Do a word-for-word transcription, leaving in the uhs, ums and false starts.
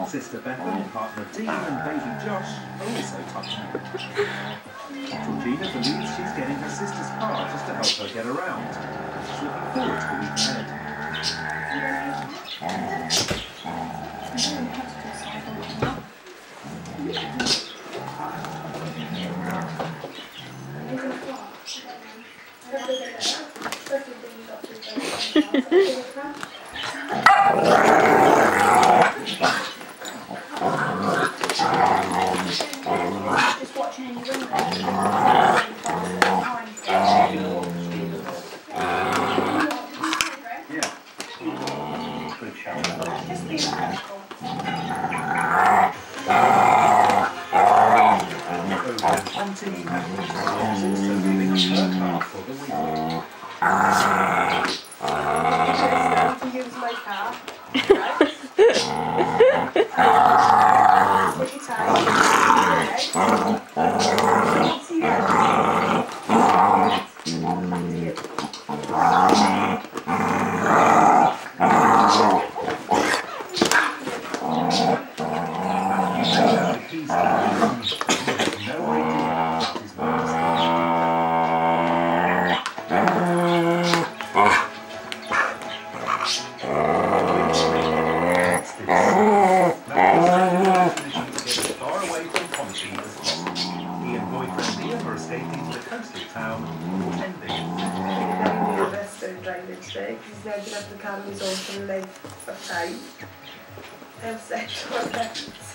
Sister Bethany, partner Dean and baby Josh are also touching. Georgina believes she's getting her sister's car just to help her get around. She's looking forward to the week ahead. Just watching in your window. Yeah. Good shout. Just be practical. Auntie is also leaving her car for the weekend. To use my car. Put your tie. See you. Because he's now going to have the cameras on for a length of time. I've said